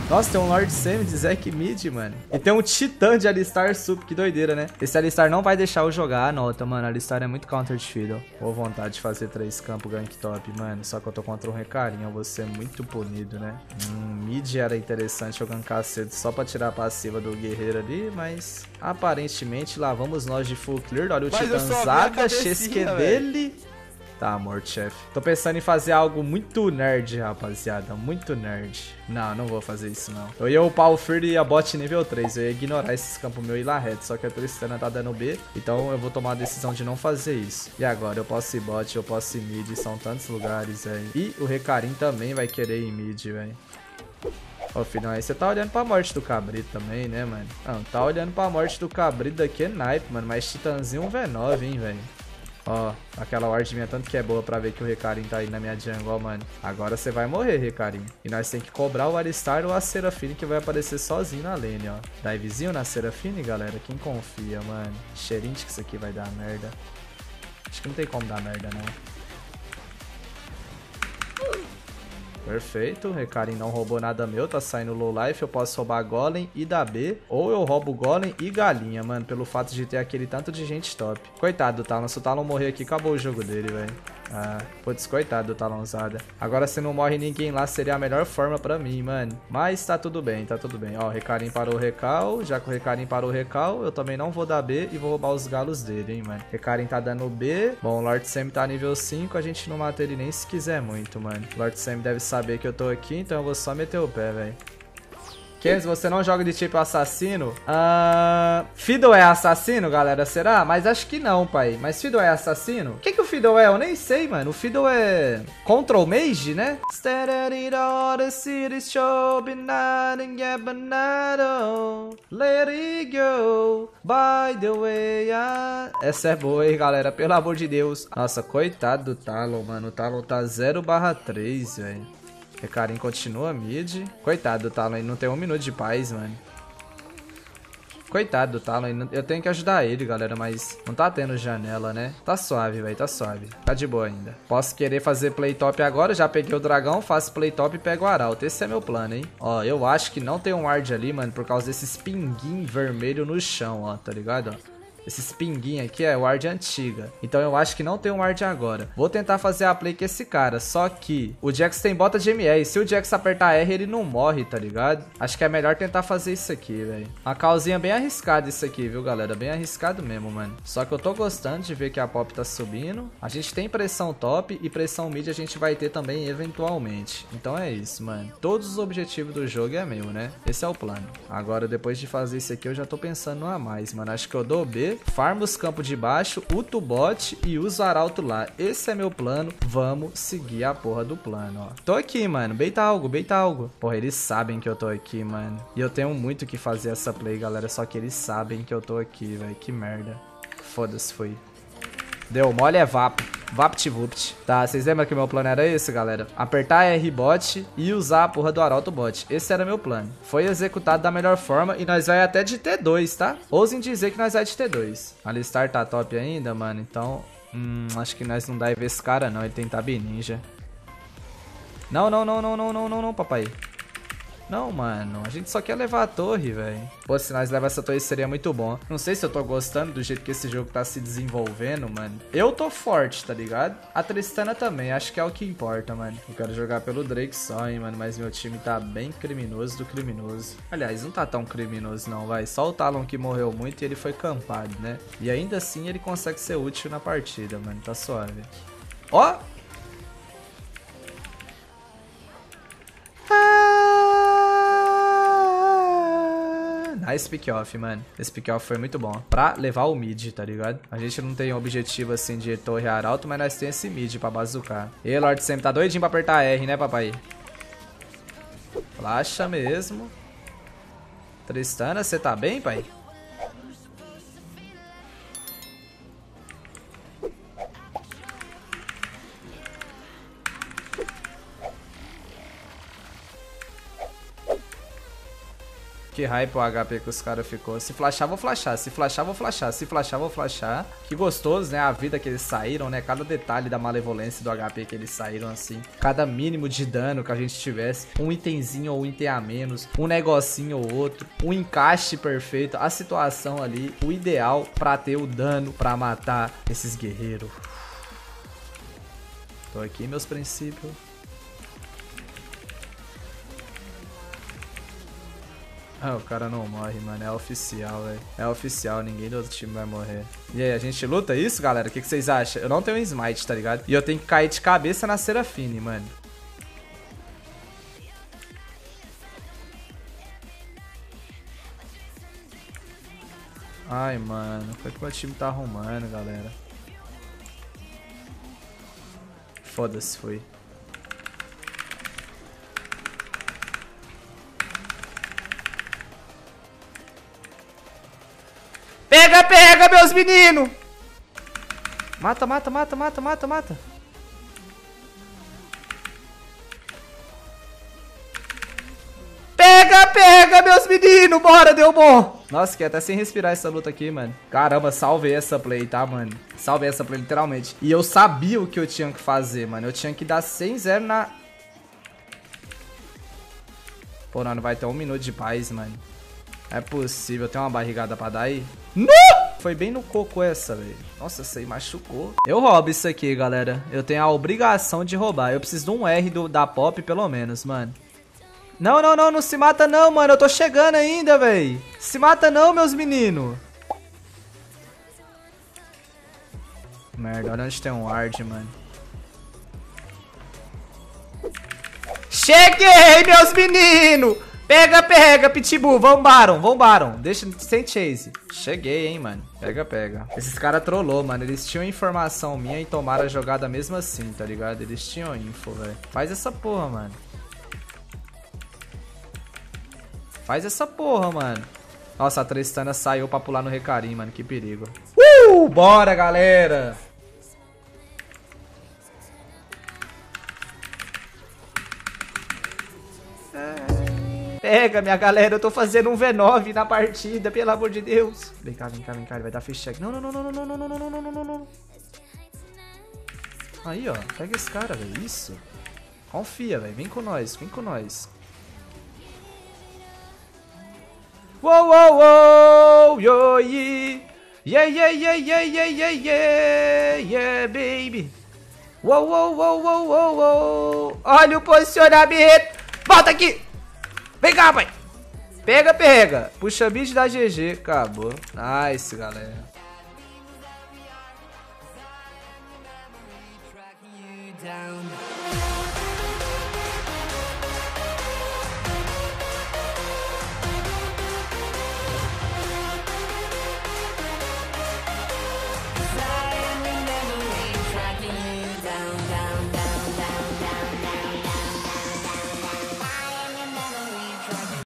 Nossa, tem um Lord Semi de Zac Mid, mano. E tem um Titã de Alistar Sup, que doideira, né? Esse Alistar não vai deixar eu jogar a nota, mano. Alistar é muito counter de Fiddle. Pô, vontade de fazer 3 campos gank top, mano. Só que eu tô contra um Recarinho, eu vou ser muito punido, né? Mid era interessante eu gankar cedo só pra tirar a passiva do guerreiro ali, mas aparentemente lá vamos nós de full clear. Olha o Titãzada, XQ dele. Tá morto, chefe. Tô pensando em fazer algo muito nerd, rapaziada. Muito nerd. Não, não vou fazer isso, não. Eu ia upar o Fear e a bot nível 3. Eu ia ignorar esses campos meu e ir lá reto. Só que a Tristana tá dando B. Então eu vou tomar a decisão de não fazer isso. E agora? Eu posso ir bot, eu posso ir mid. São tantos lugares, velho. E o Recarim também vai querer ir mid, velho. Ô, filhão, aí você tá olhando pra morte do cabrito também, né, mano? Não, tá olhando pra morte do cabrito daqui é naipe, mano. Mas Titãzinho 1v9, hein, velho. Ó, aquela ward minha tanto que é boa pra ver que o Recarim tá aí na minha jungle, mano. Agora você vai morrer, Recarim. E nós tem que cobrar o Alistar ou a Seraphine que vai aparecer sozinho na lane, ó. Divezinho na Seraphine, galera. Quem confia, mano? Cheirinho de que isso aqui vai dar merda. Acho que não tem como dar merda, não. Perfeito, o Recarim não roubou nada meu, tá saindo low life, eu posso roubar Golem e dar B, ou eu roubo Golem e Galinha, mano, pelo fato de ter aquele tanto de gente top. Coitado do Talon, se o Talon morrer aqui, acabou o jogo dele, velho. Ah, putz, coitado do Talonzada. Agora se não morre ninguém lá, seria a melhor forma pra mim, mano. Mas tá tudo bem, tá tudo bem. Ó, o Recarim parou o recal, já que o Recarim parou o recal, eu também não vou dar B e vou roubar os galos dele, hein, mano. Recarim tá dando B, bom, o Lord Sam tá nível 5, a gente não mata ele nem se quiser muito, mano. O Lord Sam deve saber que eu tô aqui, então eu vou só meter o pé, velho. Kenzie, você não joga de tipo assassino? Fiddle é assassino, galera? Será? Mas acho que não, pai. Mas Fiddle é assassino? O que o Fiddle é? Eu nem sei, mano. O Fiddle é Control Mage, né? Let it go. By the way, essa é boa, hein, galera? Pelo amor de Deus. Nossa, coitado do Talon, mano. O Talon tá 0/3, velho. Recarim continua mid. Coitado do Talon, ele não tem 1 minuto de paz, mano. Coitado do Talon, eu tenho que ajudar ele, galera, mas não tá tendo janela, né? Tá suave, velho, tá suave. Tá de boa ainda. Posso querer fazer play top agora, já peguei o dragão, faço play top e pego o arauto. Esse é meu plano, hein? Ó, eu acho que não tem um ward ali, mano, por causa desses pinguinhos vermelhos no chão, ó, tá ligado, ó? Esses pinguinhos aqui é ward antiga. Então eu acho que não tem um ward agora. Vou tentar fazer a play com esse cara. Só que o Jax tem bota de MR. E se o Jax apertar R, ele não morre, tá ligado? Acho que é melhor tentar fazer isso aqui, velho. Uma callzinha bem arriscada isso aqui, viu, galera? Bem arriscado mesmo, mano. Só que eu tô gostando de ver que a pop tá subindo. A gente tem pressão top e pressão mid a gente vai ter também eventualmente. Então é isso, mano. Todos os objetivos do jogo é meu, né? Esse é o plano. Agora, depois de fazer isso aqui, eu já tô pensando a mais, mano. Acho que eu dou B. Farma os campos de baixo, uto bot e uso arauto lá. Esse é meu plano. Vamos seguir a porra do plano, ó. Tô aqui, mano. Beita algo, beita algo. Porra, eles sabem que eu tô aqui, mano. E eu tenho muito que fazer essa play, galera. Só que eles sabem que eu tô aqui, velho. Que merda. Foda-se, foi. Deu mole é vapo. VaptVupt. Tá, vocês lembram que o meu plano era esse, galera? Apertar R-Bot e usar a porra do Arauto Bot. Esse era meu plano. Foi executado da melhor forma e nós vai até de T2, tá? Ousem dizer que nós vai de T2. Alistar tá top ainda, mano. Então, acho que nós não dá ver esse cara, não. Ele tem Tab Ninja. Não, não, não, não, não, não, não, não, papai. Não, mano, a gente só quer levar a torre, velho. Pô, se nós levar essa torre seria muito bom. Não sei se eu tô gostando do jeito que esse jogo tá se desenvolvendo, mano. Eu tô forte, tá ligado? A Tristana também, acho que é o que importa, mano. Eu quero jogar pelo Drake só, hein, mano. Mas meu time tá bem criminoso do criminoso. Aliás, não tá tão criminoso não, vai. Só o Talon que morreu muito e ele foi campado, né? E ainda assim ele consegue ser útil na partida, mano. Tá suave. Ó! Nice pick-off, mano. Esse pick-off foi muito bom. Pra levar o mid, tá ligado? A gente não tem um objetivo assim de torre arauto, mas nós temos esse mid pra bazucar. E Lord Sam tá doidinho pra apertar R, né, papai? Relaxa mesmo. Tristana, você tá bem, pai? Que hype o HP que os caras ficou. Se flashar, vou flashar. Se flashar, vou flashar. Se flashar, vou flashar. Que gostoso, né? A vida que eles saíram, né? Cada detalhe da malevolência do HP que eles saíram, assim. Cada mínimo de dano que a gente tivesse. Um itemzinho ou um item a menos. Um negocinho ou outro. Um encaixe perfeito. A situação ali. O ideal pra ter o dano pra matar esses guerreiros. Tô aqui, meus princípios. Ah, o cara não morre, mano. É oficial, velho. É oficial, ninguém do outro time vai morrer. E aí, a gente luta isso, galera? O que vocês acham? Eu não tenho um smite, tá ligado? E eu tenho que cair de cabeça na Serafine, mano. Ai, mano. Foi que meu time tá arrumando, galera. Foda-se, foi. Pega, pega, meus meninos! Mata, mata, mata, mata, mata, mata. Pega, pega, meus meninos! Bora, deu bom! Nossa, que até sem respirar essa luta aqui, mano. Caramba, salvei essa play, tá, mano? Salvei essa play, literalmente. E eu sabia o que eu tinha que fazer, mano. Eu tinha que dar 100-0 na... Pô, não vai ter um minuto de paz, mano. É possível, tem uma barrigada pra dar aí? Não! Foi bem no coco essa, velho. Nossa, essa aí machucou. Eu roubo isso aqui, galera. Eu tenho a obrigação de roubar. Eu preciso de um R da Pop, pelo menos, mano. Não, não, não, não se mata não, mano. Eu tô chegando ainda, velho. Se mata não, meus meninos. Merda, olha onde tem um ward, mano. Cheguei, meus meninos! Pega, pega, Pitbull. Vambora, vambora. Deixa sem chase. Cheguei, hein, mano. Pega, pega. Esses caras trollou, mano. Eles tinham informação minha e tomaram a jogada mesmo assim, tá ligado? Eles tinham info, velho. Faz essa porra, mano. Faz essa porra, mano. Nossa, a Tristana saiu pra pular no Recarim, mano. Que perigo. Bora, galera. Pega, minha galera, eu tô fazendo um V9 na partida, pelo amor de Deus. Vem cá, vem cá, vem cá, ele vai dar fish check. Não, não, não, não, não, não, não, não, não, não, não, não. Aí, ó, pega esse cara, velho, isso. Confia, velho, vem com nós, vem com nós. Uou, uou, uou, yo, yeah. Yeah, yeah, yeah, yeah, yeah, yeah, yeah, yeah, baby. Uou, uou, uou, uou, uou, uou. Olha o posicionamento. Volta aqui. Vem cá, pai. Pega, pega. Puxa mid da GG. Acabou. Nice, galera.